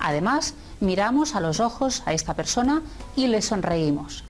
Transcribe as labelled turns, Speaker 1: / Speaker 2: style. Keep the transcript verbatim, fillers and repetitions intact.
Speaker 1: Además, miramos a los ojos a esta persona y le sonreímos.